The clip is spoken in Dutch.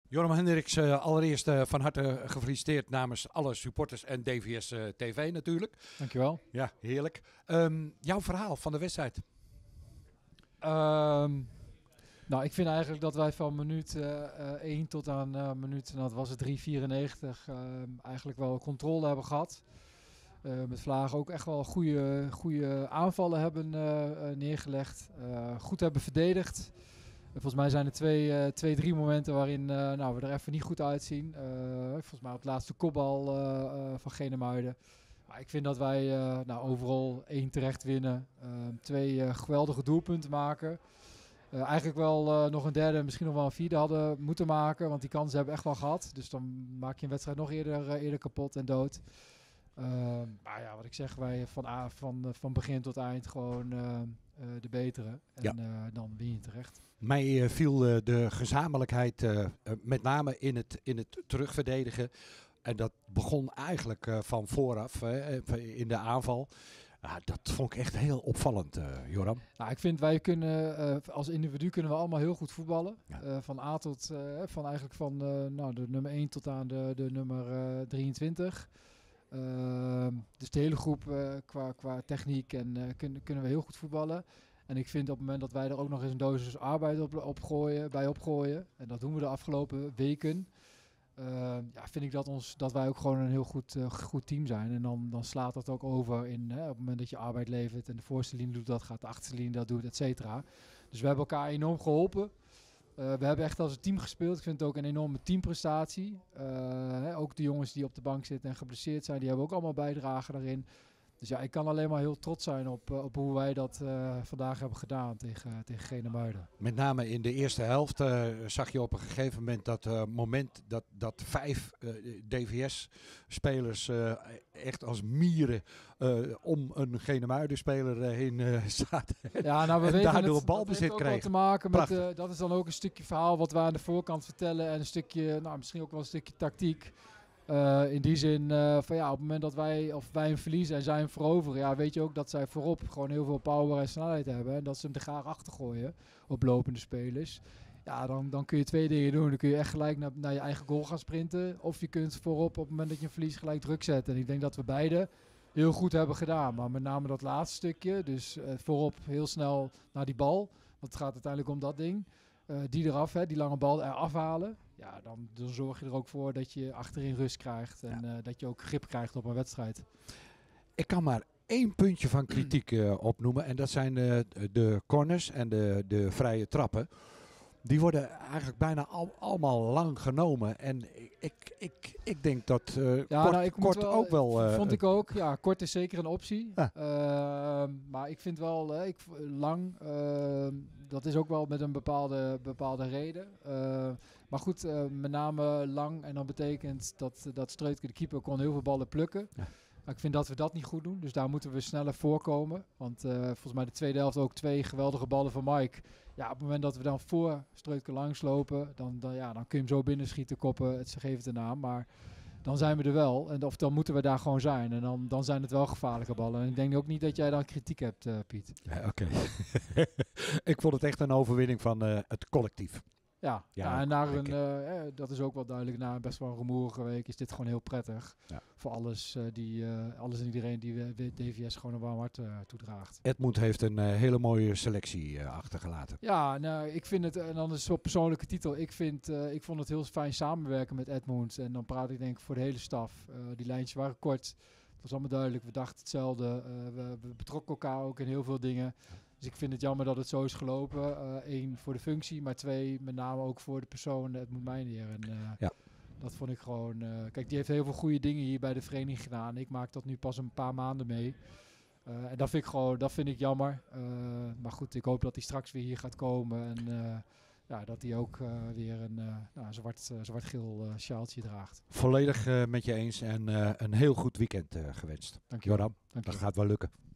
Joram Hendricks, allereerst van harte gefeliciteerd namens alle supporters en DVS TV natuurlijk. Dankjewel. Ja, heerlijk. Jouw verhaal van de wedstrijd? Nou, ik vind eigenlijk dat wij van minuut 1 tot aan minuut, dat was het 3,94, eigenlijk wel controle hebben gehad. Met Vlaag ook echt wel goede aanvallen hebben neergelegd. Goed hebben verdedigd. Volgens mij zijn er drie momenten waarin we er even niet goed uitzien. Volgens mij op het laatste kopbal van Genemuiden. Maar ik vind dat wij overal 1 terecht winnen. 2 geweldige doelpunten maken. Eigenlijk wel nog een derde, misschien nog wel een vierde hadden moeten maken. Want die kansen hebben we echt wel gehad. Dus dan maak je een wedstrijd nog eerder kapot en dood. Maar ja, wat ik zeg, wij van begin tot eind gewoon de betere. En dan win je terecht. Mij viel de gezamenlijkheid met name in het terugverdedigen. En dat begon eigenlijk van vooraf in de aanval. Dat vond ik echt heel opvallend, Joram. Nou, ik vind wij kunnen als individu kunnen we allemaal heel goed voetballen. Ja. Van A tot de nummer 1 tot aan de nummer 23. Dus de hele groep qua techniek en kunnen we heel goed voetballen. En ik vind op het moment dat wij er ook nog eens een dosis arbeid opgooien. En dat doen we de afgelopen weken. Vind ik dat wij ook gewoon een heel goed team zijn. En dan slaat dat ook over in op het moment dat je arbeid levert. En de voorste linie doet dat, gaat de achterste linie dat doet, et cetera. Dus we hebben elkaar enorm geholpen. We hebben echt als een team gespeeld. Ik vind het ook een enorme teamprestatie. Ook de jongens die op de bank zitten en geblesseerd zijn, die hebben ook allemaal bijdragen daarin. Dus ja, ik kan alleen maar heel trots zijn op hoe wij dat vandaag hebben gedaan tegen Genemuiden. Met name in de eerste helft zag je op een gegeven moment dat 5 DVS-spelers echt als mieren om een Genemuiden-speler heen zaten. Ja, nou, en daardoor het balbezit kregen. Dat te maken met, dat is dan ook een stukje verhaal wat we aan de voorkant vertellen en een stukje, misschien ook wel een stukje tactiek. In die zin, op het moment dat wij een verliezen en zij hem veroveren, weet je ook dat zij voorop gewoon heel veel power en snelheid hebben. En dat ze hem er graag achter gooien op lopende spelers. Ja, dan kun je 2 dingen doen. Dan kun je echt gelijk naar je eigen goal gaan sprinten. Of je kunt voorop op het moment dat je een verlies gelijk druk zetten. En ik denk dat we beide heel goed hebben gedaan. Maar met name dat laatste stukje, dus voorop heel snel naar die bal. Want het gaat uiteindelijk om dat ding. Die eraf, die lange bal eraf halen. Ja, dan zorg je er ook voor dat je achterin rust krijgt. En dat je ook grip krijgt op een wedstrijd. Ik kan maar 1 puntje van kritiek opnoemen. En dat zijn de corners en de vrije trappen. Die worden eigenlijk bijna allemaal lang genomen. En ik denk dat kort ook wel... vond ik ook. Ja, kort is zeker een optie. Maar ik vind wel lang... dat is ook wel met een bepaalde reden. Maar goed, met name lang. En dan betekent dat Streutke, de keeper, kon heel veel ballen plukken. Ja. Maar ik vind dat we dat niet goed doen. Dus daar moeten we sneller voorkomen. Want volgens mij de tweede helft ook 2 geweldige ballen van Mike. Ja, op het moment dat we dan voor Streutke langslopen, dan kun je hem zo binnenschieten, koppen. Ze geven het een naam. Maar dan zijn we er wel. En dan moeten we daar gewoon zijn. En dan zijn het wel gevaarlijke ballen. En ik denk ook niet dat jij dan kritiek hebt, Piet. Ja, oké. Ik vond het echt een overwinning van het collectief. Ja, en dat is ook wel duidelijk. Na best wel een rumoerige week is dit gewoon heel prettig. Ja. Voor alles en iedereen die DVS gewoon een warm hart toedraagt. Edmund heeft een hele mooie selectie achtergelaten. Ja, ik vind het, en dan is het op persoonlijke titel. Ik vond het heel fijn samenwerken met Edmund. En dan praat ik denk ik voor de hele staf. Die lijntjes waren kort. Het was allemaal duidelijk. We dachten hetzelfde. We betrokken elkaar ook in heel veel dingen. Dus ik vind het jammer dat het zo is gelopen. 1 voor de functie, maar 2 met name ook voor de persoon Edmund Meijner. En dat vond ik gewoon... kijk, die heeft heel veel goede dingen hier bij de vereniging gedaan. Ik maak dat nu pas een paar maanden mee. En dat vind ik jammer. Maar goed, ik hoop dat hij straks weer hier gaat komen. En dat hij ook weer een zwart-geel sjaaltje draagt. Volledig met je eens en een heel goed weekend gewenst. Dank je wel. Joram, dat gaat wel lukken.